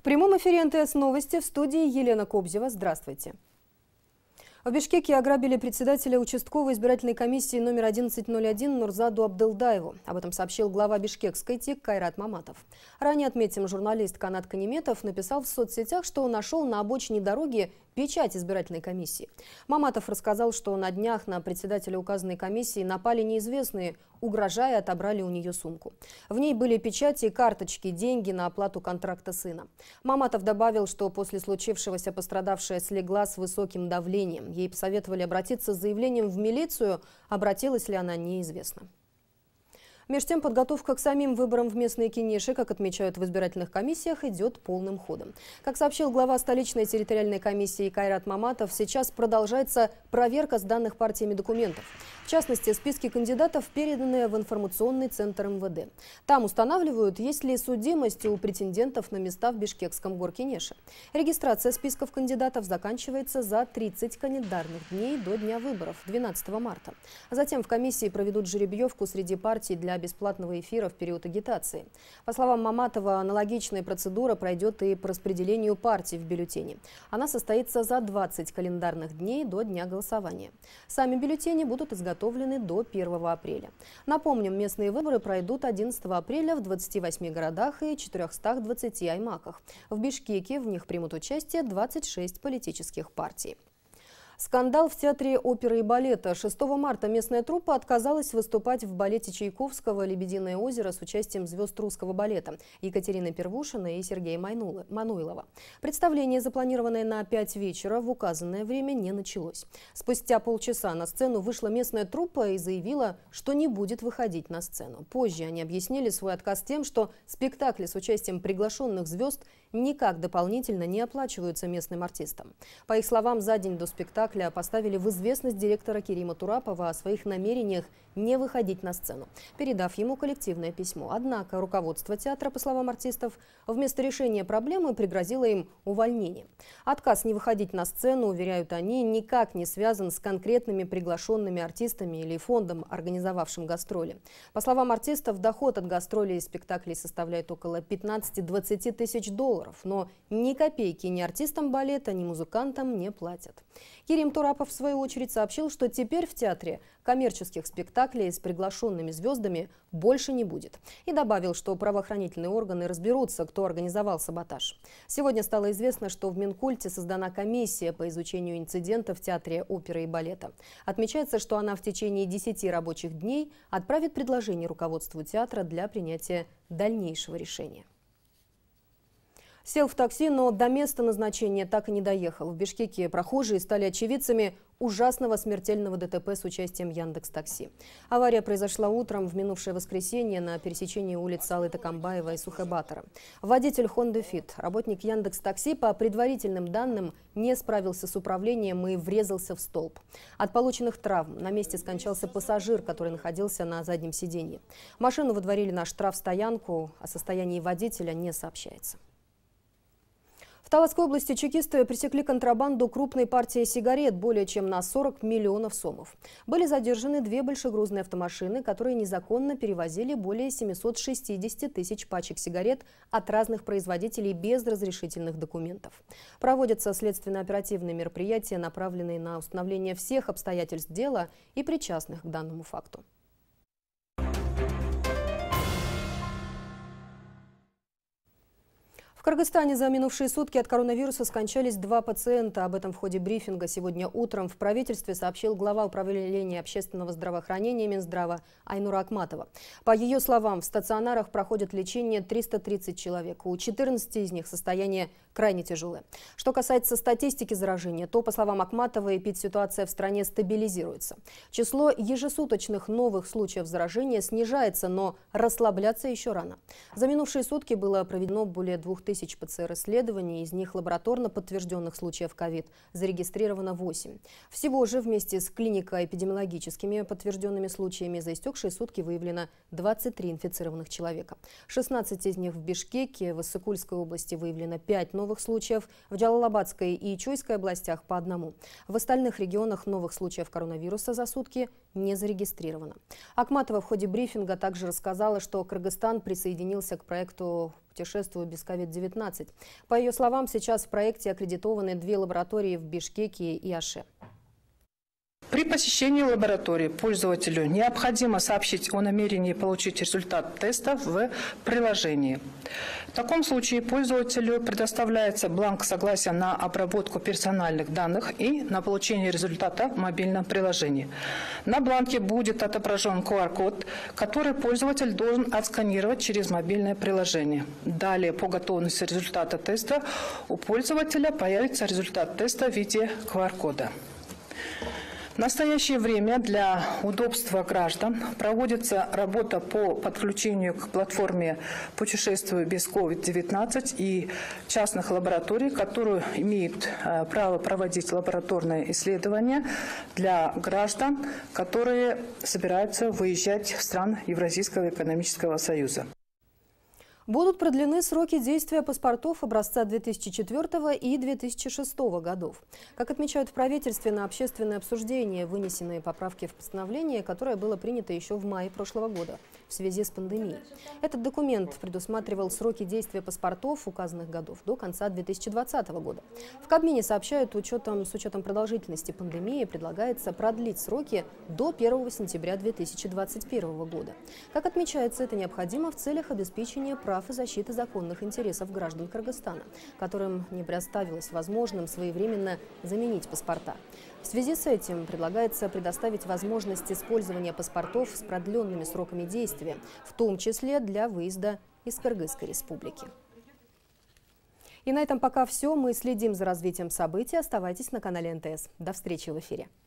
прямом эфире НТС Новости, в студии Елена Кобзева. Здравствуйте. В Бишкеке ограбили председателя участковой избирательной комиссии номер 1101 Нурзаду Абдылдаеву. Об этом сообщил глава бишкекской ТИК Кайрат Маматов. Ранее, отметим, журналист Канат Канеметов написал в соцсетях, что он нашел на обочине дороги печать избирательной комиссии. Маматов рассказал, что на днях на председателя указанной комиссии напали неизвестные, угрожая, отобрали у нее сумку. В ней были печати, карточки, деньги на оплату контракта сына. Маматов добавил, что после случившегося пострадавшая слегла с высоким давлением. Ей посоветовали обратиться с заявлением в милицию. Обратилась ли она, неизвестно. Меж тем, подготовка к самим выборам в местные кинеши, как отмечают в избирательных комиссиях, идет полным ходом. Как сообщил глава столичной территориальной комиссии Кайрат Маматов, сейчас продолжается проверка сданных партиями документов. В частности, списки кандидатов переданы в информационный центр МВД. Там устанавливают, есть ли судимость у претендентов на места в бишкекском горкинеше. Регистрация списков кандидатов заканчивается за 30 календарных дней до дня выборов, 12 марта. Затем в комиссии проведут жеребьевку среди партий для бесплатного эфира в период агитации. По словам Маматова, аналогичная процедура пройдет и по распределению партий в бюллетене. Она состоится за 20 календарных дней до дня голосования. Сами бюллетени будут изготовлены до 1 апреля. Напомним, местные выборы пройдут 11 апреля в 28 городах и 420 аймаках. В Бишкеке в них примут участие 26 политических партий. Скандал в театре оперы и балета. 6 марта местная труппа отказалась выступать в балете Чайковского «Лебединое озеро» с участием звезд русского балета Екатерины Первушиной и Сергея Мануилова. Представление, запланированное на 5 вечера, в указанное время не началось. Спустя полчаса на сцену вышла местная труппа и заявила, что не будет выходить на сцену. Позже они объяснили свой отказ тем, что спектакли с участием приглашенных звезд никак дополнительно не оплачиваются местным артистам. По их словам, за день до спектакля поставили в известность директора Керима Турапова о своих намерениях не выходить на сцену, передав ему коллективное письмо. Однако руководство театра, по словам артистов, вместо решения проблемы пригрозило им увольнением. Отказ не выходить на сцену, уверяют они, никак не связан с конкретными приглашенными артистами или фондом, организовавшим гастроли. По словам артистов, доход от гастролей и спектаклей составляет около 15-20 тысяч долларов, но ни копейки ни артистам балета, ни музыкантам не платят. Керим Турапов, в свою очередь, сообщил, что теперь в театре коммерческих спектаклей с приглашенными звездами больше не будет. И добавил, что правоохранительные органы разберутся, кто организовал саботаж. Сегодня стало известно, что в Минкульте создана комиссия по изучению инцидента в театре оперы и балета. Отмечается, что она в течение 10 рабочих дней отправит предложение руководству театра для принятия дальнейшего решения. Сел в такси, но до места назначения так и не доехал. В Бишкеке прохожие стали очевидцами ужасного смертельного ДТП с участием Яндекс.Такси. Авария произошла утром в минувшее воскресенье на пересечении улиц Аллы Токамбаева и Сухэ-Батора. Водитель Honda Fit, работник Яндекс.Такси, по предварительным данным, не справился с управлением и врезался в столб. От полученных травм на месте скончался пассажир, который находился на заднем сиденье. Машину выдворили на штрафстоянку, о состоянии водителя не сообщается. В Таласской области чекисты пресекли контрабанду крупной партии сигарет более чем на 40 миллионов сомов. Были задержаны 2 большегрузные автомашины, которые незаконно перевозили более 760 тысяч пачек сигарет от разных производителей без разрешительных документов. Проводятся следственно-оперативные мероприятия, направленные на установление всех обстоятельств дела и причастных к данному факту. В Кыргызстане за минувшие сутки от коронавируса скончались 2 пациента. Об этом в ходе брифинга сегодня утром в правительстве сообщил глава управления общественного здравоохранения Минздрава Айнура Акматова. По ее словам, в стационарах проходят лечение 330 человек. У 14 из них состояние крайне тяжелое. Что касается статистики заражения, то, по словам Акматовой, эпидситуация в стране стабилизируется. Число ежесуточных новых случаев заражения снижается, но расслабляться еще рано. За минувшие сутки было проведено более 2000 ПЦР-исследований, из них лабораторно подтвержденных случаев ковид зарегистрировано 8. Всего же вместе с клинико-эпидемиологическими подтвержденными случаями за истекшие сутки выявлено 23 инфицированных человека. 16 из них в Бишкеке, в Иссыкульской области выявлено 5 новых случаев, в Джалалабадской и Чуйской областях по 1. В остальных регионах новых случаев коронавируса за сутки не зарегистрировано. Акматова в ходе брифинга также рассказала, что Кыргызстан присоединился к проекту «Путешествую без COVID-19». По ее словам, сейчас в проекте аккредитованы 2 лаборатории в Бишкеке и Аше. При посещении лаборатории пользователю необходимо сообщить о намерении получить результат теста в приложении. В таком случае пользователю предоставляется бланк согласия на обработку персональных данных и на получение результата в мобильном приложении. На бланке будет отображен QR-код, который пользователь должен отсканировать через мобильное приложение. Далее, по готовности результата теста, у пользователя появится результат теста в виде QR-кода. В настоящее время для удобства граждан проводится работа по подключению к платформе «Путешествую без COVID-19» и частных лабораторий, которые имеют право проводить лабораторные исследования для граждан, которые собираются выезжать в страны Евразийского экономического союза. Будут продлены сроки действия паспортов образца 2004 и 2006 годов. Как отмечают в правительстве, на общественное обсуждение вынесенные поправки в постановление, которое было принято еще в мае прошлого года в связи с пандемией. Этот документ предусматривал сроки действия паспортов указанных годов до конца 2020 года. В Кабмине сообщают, с учетом продолжительности пандемии предлагается продлить сроки до 1 сентября 2021 года. Как отмечается, это необходимо в целях обеспечения прав и защиты законных интересов граждан Кыргызстана, которым не представилось возможным своевременно заменить паспорта. В связи с этим предлагается предоставить возможность использования паспортов с продленными сроками действия, в том числе для выезда из Кыргызской республики. И на этом пока все. Мы следим за развитием событий. Оставайтесь на канале НТС. До встречи в эфире.